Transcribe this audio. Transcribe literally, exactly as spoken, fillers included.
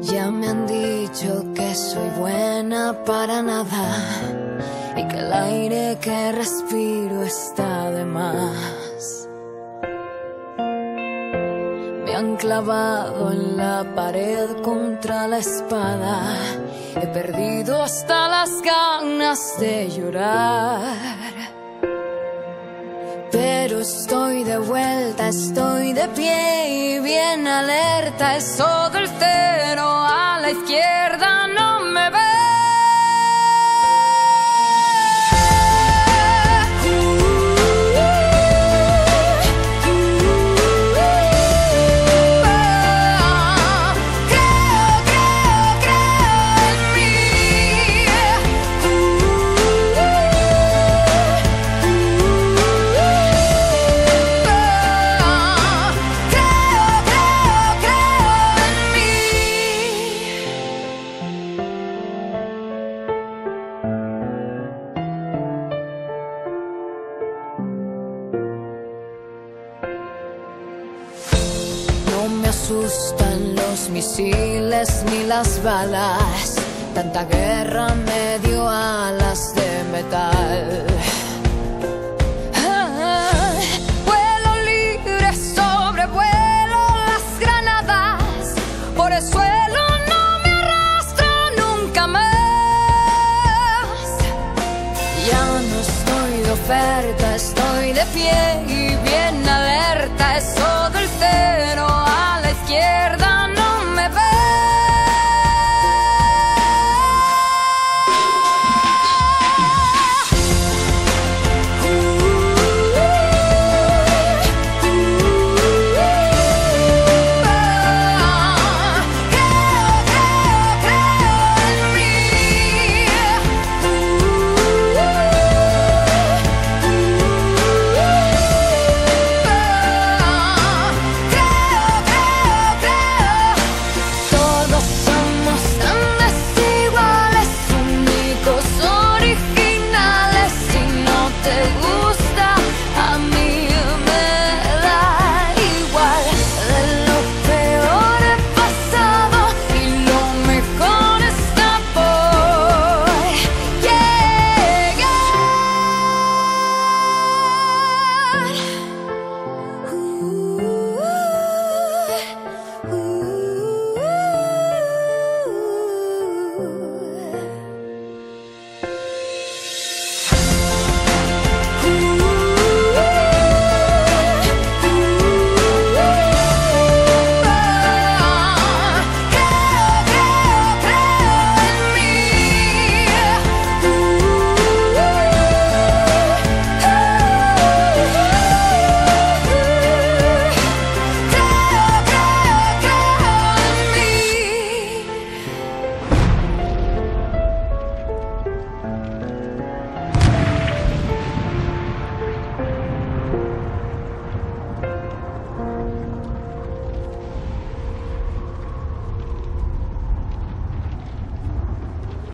Ya me han dicho que soy buena para nada y que el aire que respiro está de más. Me han clavado en la pared contra la espada. He perdido hasta las ganas de llorar. Pero estoy de vuelta, estoy de pie y bien alerta. Eso del cero a la izquierda no me ve. No me asustan los misiles ni las balas. Tanta guerra me dio alas de metal. Ah, vuelo libre, sobrevuelo las granadas. Por el suelo no me arrastro nunca más. Ya no estoy de oferta, estoy de pie y bien alerta. Eso del cero a la izquierda